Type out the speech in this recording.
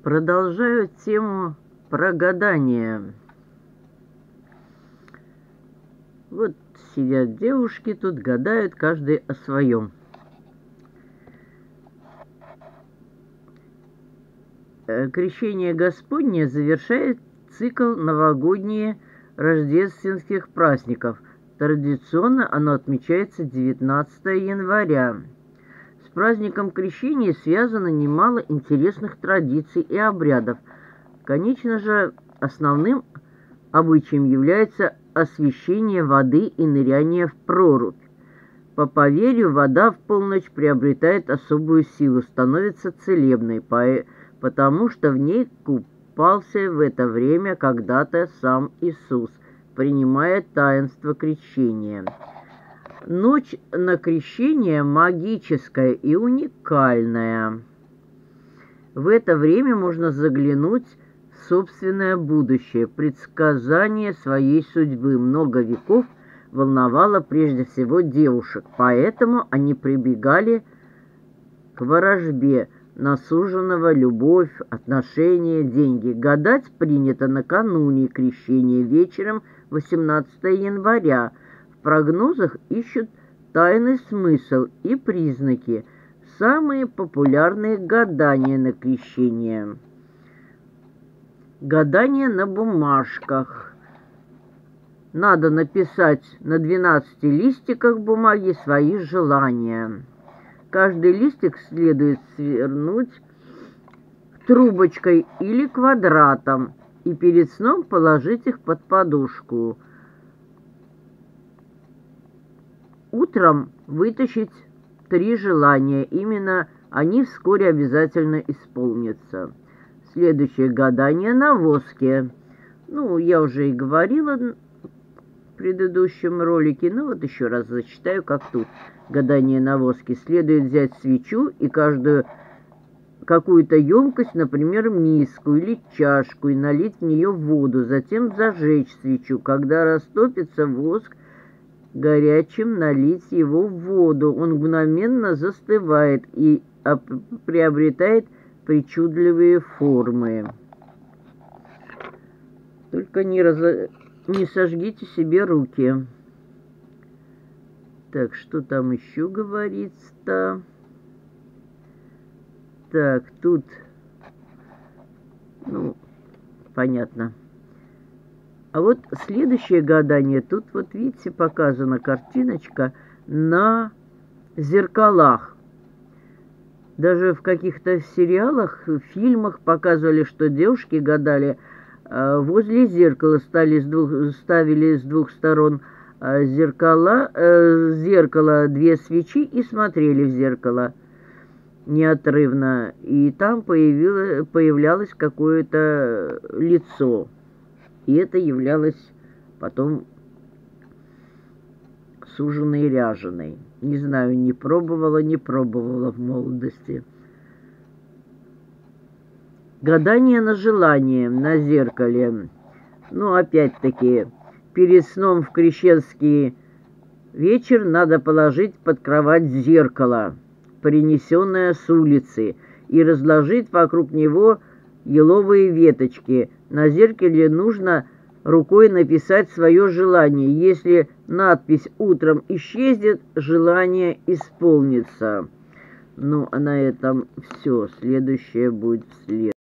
Продолжаю тему про гадание. Вот сидят девушки тут, гадают каждый о своем. Крещение Господне завершает цикл новогодних рождественских праздников. Традиционно оно отмечается 19 января. С праздником Крещения связано немало интересных традиций и обрядов. Конечно же, основным обычаем является освящение воды и ныряние в прорубь. По поверью, вода в полночь приобретает особую силу, становится целебной, потому что в ней купался в это время когда-то сам Иисус, принимая таинство крещения. Ночь на крещение магическая и уникальная. В это время можно заглянуть в собственное будущее. Предсказание своей судьбы много веков волновало прежде всего девушек, поэтому они прибегали к ворожбе на суженого, любовь, отношения, деньги. Гадать принято накануне крещения вечером 18 января. В прогнозах ищут тайный смысл и признаки. Самые популярные гадания на крещение. Гадание на бумажках. Надо написать на 12 листиках бумаги свои желания. Каждый листик следует свернуть трубочкой или квадратом и перед сном положить их под подушку. Утром вытащить 3 желания. Именно они вскоре обязательно исполнятся. Следующее гадание на воске. Я уже и говорила в предыдущем ролике, но вот еще раз зачитаю, как тут. Гадание на воске. Следует взять свечу и какую-то емкость, например, миску или чашку, и налить в нее воду, затем зажечь свечу. Когда растопится воск, горячим налить его в воду. Он мгновенно застывает и приобретает причудливые формы. Только не сожгите себе руки. Так, что там еще говорится-то? Так, тут, понятно. А вот следующее гадание, тут вот видите, показана картиночка на зеркалах. Даже в каких-то сериалах, фильмах показывали, что девушки гадали возле зеркала, ставили с двух сторон зеркало 2 свечи и смотрели в зеркало неотрывно. И там появлялось какое-то лицо. И это являлось потом суженой ряженой. Не знаю, не пробовала в молодости. Гадание на желание на зеркале. Опять-таки, перед сном в крещенский вечер надо положить под кровать зеркало, принесенное с улицы, и разложить вокруг него еловые веточки. На зеркале нужно рукой написать свое желание. Если надпись утром исчезнет, желание исполнится. А на этом все. Следующее будет